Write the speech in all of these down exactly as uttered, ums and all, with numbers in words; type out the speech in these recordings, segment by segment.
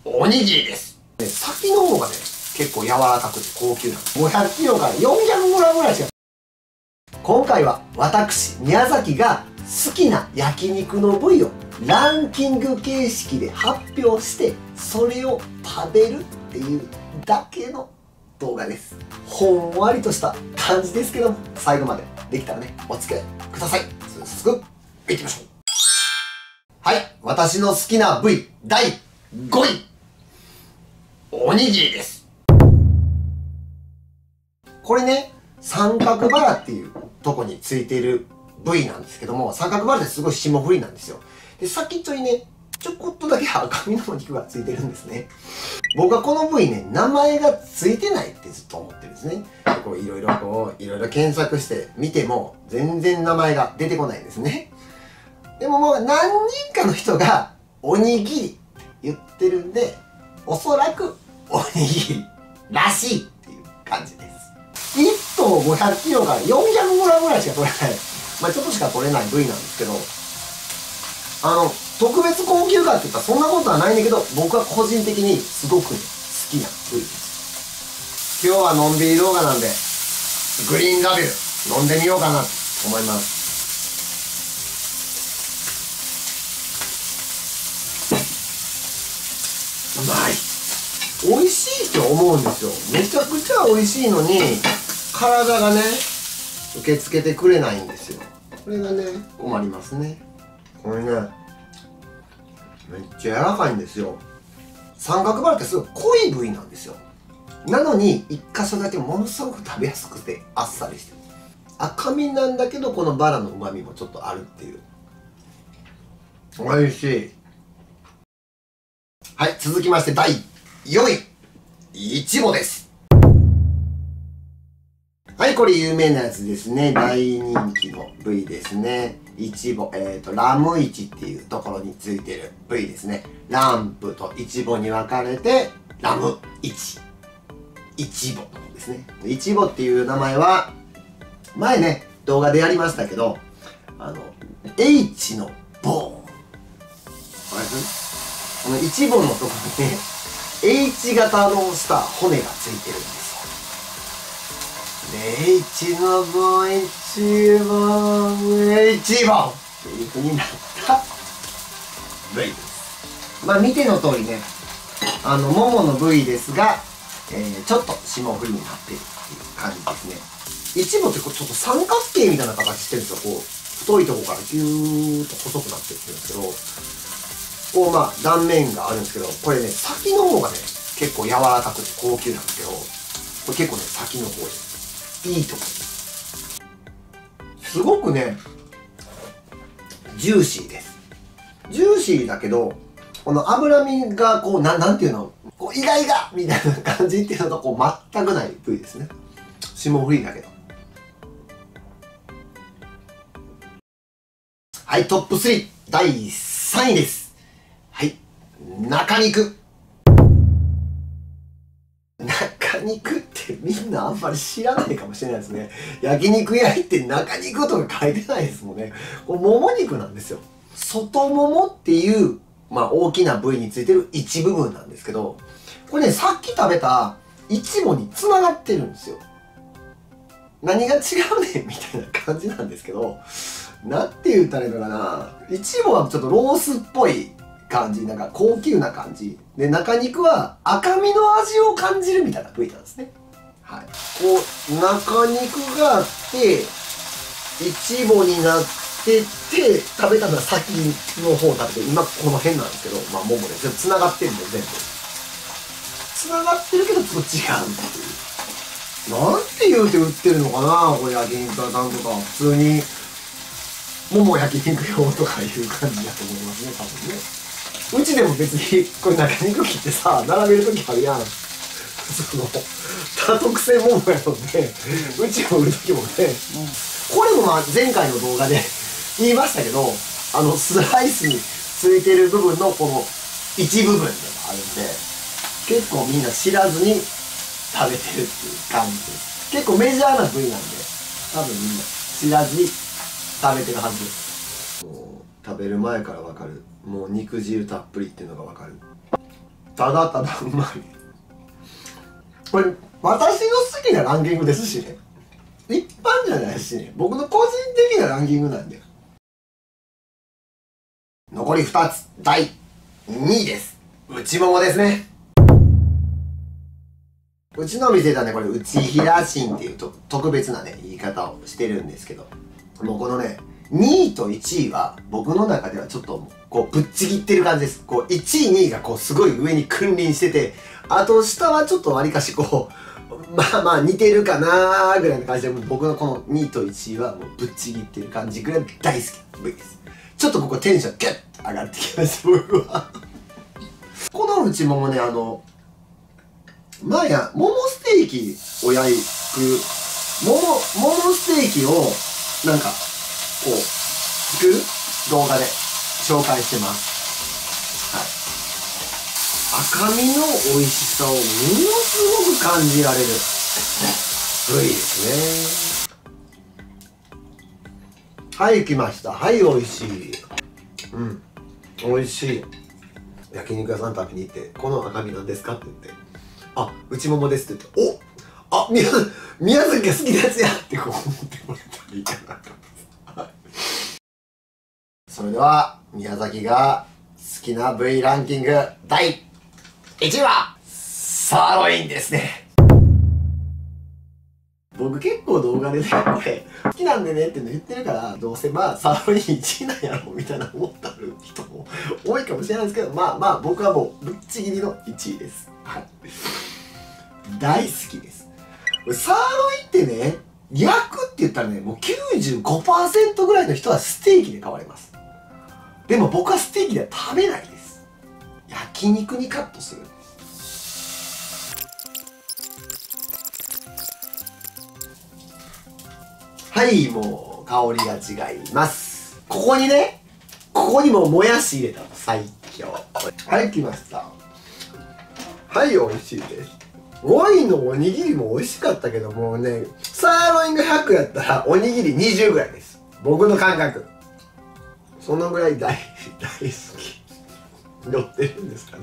おにぎりです。で先の方がね、結構柔らかくて高級なんです。ごひゃくキロからよんひゃくグラムぐらいしか。今回は私、宮崎が好きな焼肉の部位をランキング形式で発表して、それを食べるっていうだけの動画です。ほんわりとした感じですけども、最後までできたらね、お付き合いください。早速、いきましょう。はい、私の好きな部位、だいごい。おにぎりです。これね、三角バラっていうとこについている部位なんですけども、三角バラってすごい霜降りなんですよ。で、先っちょにね、ちょこっとだけ赤身のお肉がついてるんですね。僕はこの部位ね、名前がついてないってずっと思ってるんですね。こういろいろこう、いろいろ検索して見ても、全然名前が出てこないんですね。でももう何人かの人が、おにぎりって言ってるんで、おそらくおにぎりらしいっていう感じです。いっとうごひゃくキロからよんひゃくグラムぐらいしか取れない。まあちょっとしか取れない部位なんですけど、あの、特別高級かって言ったらそんなことはないんだけど、僕は個人的にすごく、ね、好きな部位です。今日はのんびり動画なんで、グリーンラベル飲んでみようかなと思います。うまい。美味しいと思うんですよ。めちゃくちゃ美味しいのに、体がね、受け付けてくれないんですよ。これがね、困りますね。これね、めっちゃ柔らかいんですよ。三角バラってすごい濃い部位なんですよ。なのに一箇所だけものすごく食べやすくてあっさりしてる。赤身なんだけどこのバラの旨味もちょっとあるっていう。おいしい。はい、続きましてだいよんい。いちごです。はい、これ有名なやつですね。大人気の部位ですね。いちご、えっと、ラムイチっていうところについてる部位ですね。ランプとイチボに分かれて、ラムイチ。イチボですね。イチボっていう名前は、前ね、動画でやりましたけど、あの、H のボーン。このイチボのところにね、H 型のした骨がついてるんですよ。で、H のボーン、一番、H ボーンっていう風になった部位です。まあ見ての通りね、あの、ももの部位ですが、えー、ちょっと霜降りになっているっていう感じですね。イチボってこうちょっと三角形みたいな形してるんですよ。こう、太いところからギューッと細くなっていってるんですけど、こうまあ断面があるんですけど、これね、先の方がね、結構柔らかくて高級なんですけど、これ結構ね、先の方です。いいところです。すごくね、ジューシーです。ジューシーだけど、この脂身がこう、な、なんていうの、こう、イガイガみたいな感じっていうのとこう、全くない部位ですね。霜降りだけど。はい、トップスリー。だいさんいです。はい、中肉。中肉ってみんなあんまり知らないかもしれないですね。焼肉屋行って中肉とか書いてないですもんね。これもも肉なんですよ。外ももっていう、まあ大きな部位についてる一部分なんですけど、これね、さっき食べたイチボに繋がってるんですよ。何が違うねんみたいな感じなんですけど、なんて言ったらいいのかな。イチボはちょっとロースっぽい感じ、なんか高級な感じ。で、中肉は赤身の味を感じるみたいな部位なんですね。はい。こう、中肉があって、イチボになってて、食べたのは先の方食べて、今この辺なんですけど、まあももで全部繋がってるんで、全部。繋がってるけどちょっと違うっていう。なんて言うて売ってるのかな、これ焼肉屋さんとか。普通に、もも焼肉用とかいう感じだと思いますね、多分ね。うちでも別に、これ中肉切ってさ、並べるときあるやん。その、多特製ももやので、うちも売るときもね、これもまあ前回の動画で言いましたけど、あの、スライスについてる部分のこの一部分でもあるんで、結構みんな知らずに食べてるっていう感じです。結構メジャーな部位なんで、多分みんな知らずに食べてるはずです。もう食べる前からわかる。もう肉汁たっぷりっていうのがわかる。 ただただうまい。これ私の好きなランキングですしね、一般じゃないしね、僕の個人的なランキングなんで。残りふたつ、だいにいです。内ももですね。うちの店ではね、これ内平芯っていうと特別なね言い方をしてるんですけど、もうこのねにいといちいは僕の中ではちょっとこうぶっちぎってる感じです。こういちいにいがこうすごい上に君臨してて、あと下はちょっとわりかしこうまあまあ似てるかなーぐらいの感じで、僕のこのにいといちいはもうぶっちぎってる感じぐらい大好きな部位です。ちょっとここテンションギュッと上がってきました僕はこの内ももね、あの前やももステーキを焼くももももステーキをなんかこう作る動画で紹介してます。はい、赤身の美味しさをものすごく感じられる部位ですね。はい、来ました。はい、美味しい。うん、美味しい。焼肉屋さん食べに行って「この赤身なんですか?」って言って「あ、内ももです」って言って「おあ、宮宮崎が好きなやつや!」ってこう思ってもらったらいいかなと思います。それでは宮崎が好きな部位ランキングだいいちいはサーロインですね。僕結構動画でね、これ好きなんでねっての言ってるから、どうせまあサーロインいちいなんやろみたいな思ってる人も多いかもしれないですけど、まあまあ僕はもうぶっちぎりのいちいです。はい、大好きです。サーロインってね、焼くって言ったらね、もう きゅうじゅうごパーセント ぐらいの人はステーキで買われます。でも僕はステーキでは食べないです。焼肉にカットする。はい、もう香りが違います。ここにね、ここにももやし入れたの最強。はい、来ました。はい、美味しいです。ロインのおにぎりも美味しかったけどもね、サーロインがひゃくやったらおにぎりにじゅうぐらいです。僕の感覚。そのぐらい大大好き。乗ってるんですかね。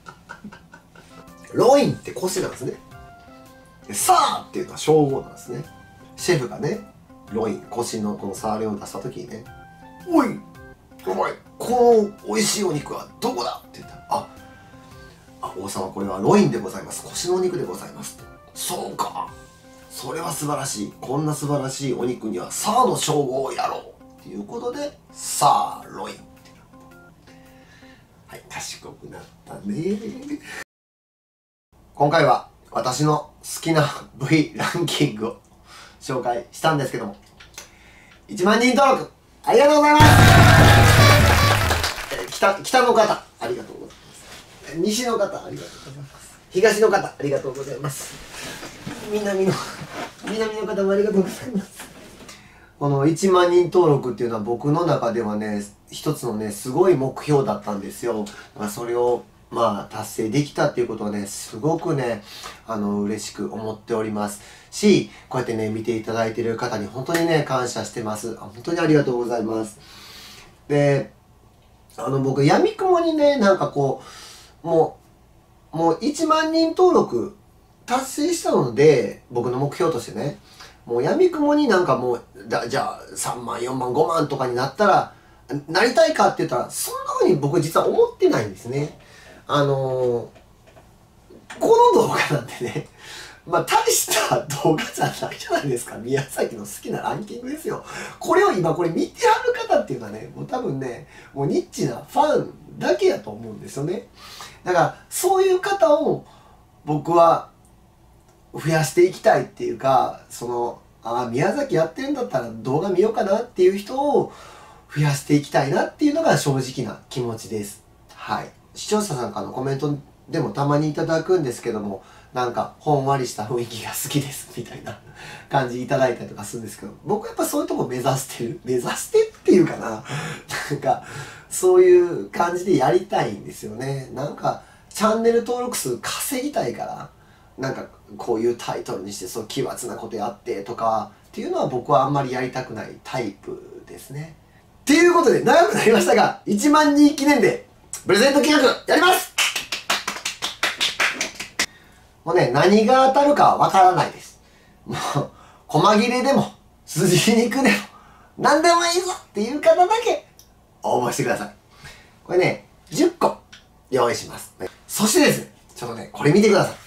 ロインって腰なんですね。サーっていうのは称号なんですね。シェフがね、ロイン、腰のこのサーロインを出した時にね「おいお前、この美味しいお肉はどこだ?」って言ったら「ああ、王様、これはロインでございます。腰のお肉でございます」と。そうか、それは素晴らしい。こんな素晴らしいお肉にはサーの称号をやろうっていうことでサーロインってなった。はい、賢くなったね。今回は私の好きな部位ランキングを紹介したんですけども、いちまんにん登録ありがとうございます。北北の方ありがとうございます。西の方ありがとうございます。東の方ありがとうございます。南の南の方もありがとうございます。このいちまんにん登録っていうのは僕の中ではね、一つのねすごい目標だったんですよ。だからそれをまあ達成できたっていうことはね、すごくねあの嬉しく思っておりますし、こうやってね見ていただいている方に本当にね感謝してます。本当にありがとうございます。で、あの僕やみくもにね、なんかこうもうもういちまんにん登録達成したので、僕の目標としてね、もうやみくもになんかもうだじゃあさんまんよんまんごまんとかになったらなりたいかって言ったら、そんな風に僕実は思ってないんですね。あのー、この動画なんてね、まあ大した動画じゃないじゃないですか。宮崎の好きなランキングですよ。これを今これ見てはる方っていうのはね、もう多分ね、もうニッチなファンだけやと思うんですよね。だからそういう方を僕は増やしていきたいっていうか、そのああ宮崎やってるんだったら動画見ようかなっていう人を増やしていきたいなっていうのが正直な気持ちです。はい。視聴者さんからのコメントでもたまにいただくんですけども、なんかほんわりした雰囲気が好きですみたいな感じいただいたりとかするんですけど、僕はやっぱそういうとこ目指してる目指してっていうかな、なんかそういう感じでやりたいんですよね。なんかチャンネル登録数稼ぎたいから、なんかこういうタイトルにしてそう奇抜なことやってとかっていうのは僕はあんまりやりたくないタイプですね。っていうことで長くなりましたが、いちまんにん記念でプレゼント企画やります。 もうね、何が当たるかはわからないです。もう、細切れでも、筋肉でも、何でもいいぞっていう方だけ、応募してください。これね、じゅっこ用意します。そしてですね、ちょっとね、これ見てください。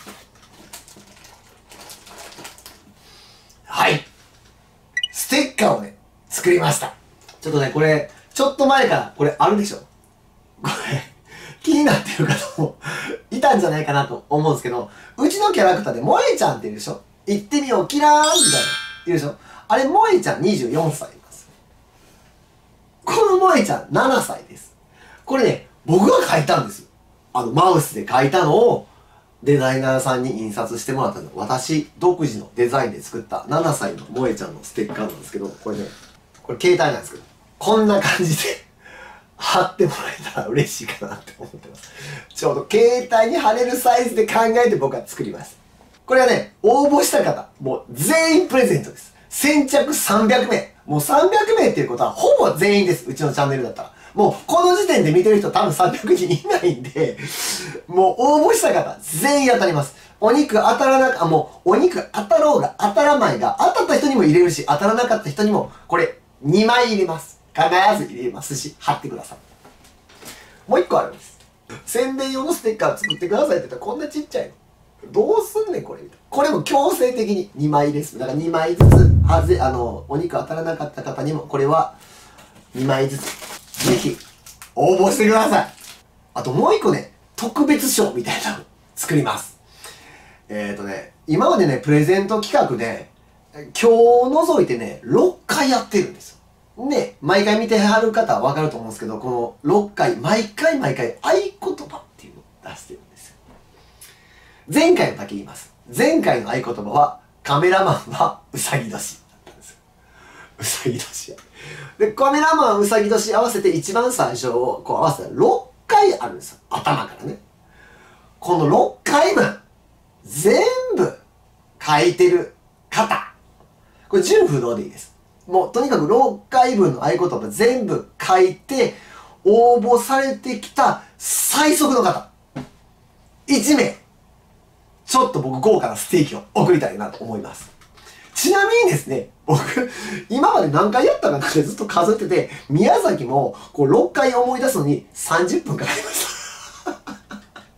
はい。ステッカーをね、作りました。ちょっとね、これ、ちょっと前からこれあるでしょ。これ、気になってる方もいたんじゃないかなと思うんですけど、うちのキャラクターで萌えちゃんって言うでしょ。行ってみよう、キラーンみたいな言うでしょ。あれ、萌えちゃんにじゅうよんさいいます。この萌えちゃんななさいです。これね、僕が書いたんです。あの、マウスで書いたのを、デザイナーさんに印刷してもらったの。私、独自のデザインで作ったななさいの萌えちゃんのステッカーなんですけど、これね、これ携帯なんですけど、こんな感じで貼ってもらえたら嬉しいかなって思ってます。ちょうど携帯に貼れるサイズで考えて僕は作りました。これはね、応募した方、もう全員プレゼントです。先着さんびゃくめい。もうさんびゃくめいっていうことはほぼ全員です。うちのチャンネルだったら。もうこの時点で見てる人多分さんびゃくにんいないんで、もう応募した方全員当たります。お肉当たらなか、もうお肉当たろうが当たらないが、当たった人にも入れるし、当たらなかった人にもこれにまい入れます。必ず入れますし、貼ってください。もういっこあるんです。宣伝用のステッカー作ってくださいって言ったらこんなちっちゃいの。どうすんねんこれみたいな。これも強制的ににまいです。だからにまいずつ、はぜ、あの、お肉当たらなかった方にも、これはにまいずつ、ぜひ、応募してください。あともう一個ね、特別賞みたいなの作ります。えっとね、今までね、プレゼント企画で、今日除いてね、ろっかいやってるんですよ。で、毎回見てはる方はわかると思うんですけど、このろっかい、毎回毎回合言葉っていうのを出してるんですよ。前回のだけ言います。前回の合言葉は、カメラマンはうさぎ年だったんですよ。うさぎ年や。で、カメラマンうさぎ年合わせて一番最初をこう合わせたらろっかいあるんですよ。頭からね。このろっかいぶん、全部書いてる方。これ純不動でいいです。もうとにかくろっかいぶんの合言葉全部書いて、応募されてきた最速の方。いちめい。ちょっと僕豪華なステーキを送りたいなと思います。ちなみにですね、僕、今まで何回やったかなってずっと数えてて、宮崎もこうろっかい思い出すのにさんじゅっぷんかかりました。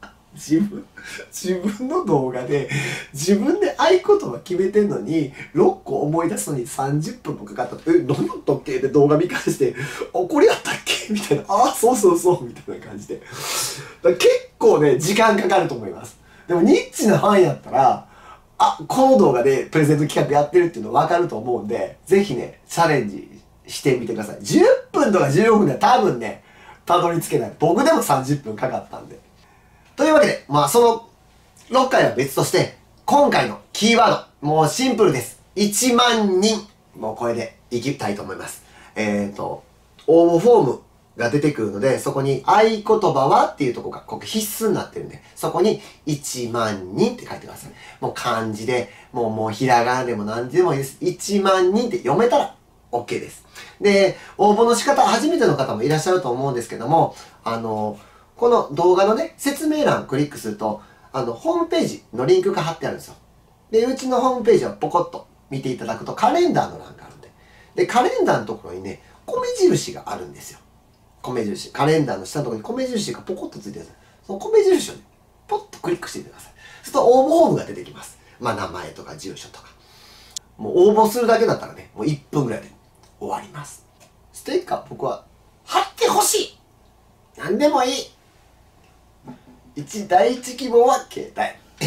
自分、自分の動画で、自分で合言葉決めてんのに、ろっこ思い出すのにさんじゅっぷんもかかった。え、何やったっけって動画見返して、あ、これやったっけみたいな。あ、そうそうそう、みたいな感じで。だから結構ね、時間かかると思います。でもニッチなファンやったら、あ、この動画でプレゼント企画やってるっていうの分かると思うんで、ぜひね、チャレンジしてみてください。じゅっぷんとかじゅうごふんでは多分ね、たどり着けない。僕でもさんじゅっぷんかかったんで。というわけで、まあそのろっかいは別として、今回のキーワード、もうシンプルです。いちまんにん、もうこれでいきたいと思います。えっと、応募フォームが出てくるので、そこに合言葉はっていうところがここ必須になってるんで、そこにいちまんにんって書いてください。もう漢字で、もうもうひらがなでも何でもいいです。いちまんにんって読めたら OK です。で、応募の仕方、初めての方もいらっしゃると思うんですけども、あの、この動画のね、説明欄クリックすると、あの、ホームページのリンクが貼ってあるんですよ。で、うちのホームページをポコッと見ていただくとカレンダーの欄があるんで。で、カレンダーのところにね、米印があるんですよ。米印。カレンダーの下のところに米印がポコッとついてるんです。その米印をね、ポッとクリックしてみてください。そうすると応募フォームが出てきます。まあ名前とか住所とか。もう応募するだけだったらね、もういっぷんぐらいで終わります。ステッカー僕は貼ってほしい。何でもいい。一第一希望は携帯。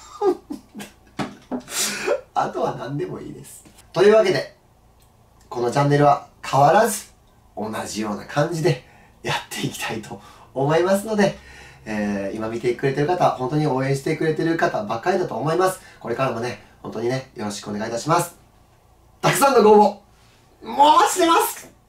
あとは何でもいいです。というわけで、このチャンネルは変わらず同じような感じでやっていきたいと思いますので、えー、今見てくれてる方、本当に応援してくれてる方ばっかりだと思います。これからもね、本当にね、よろしくお願いいたします。たくさんのご応募、もうお待ちしてます。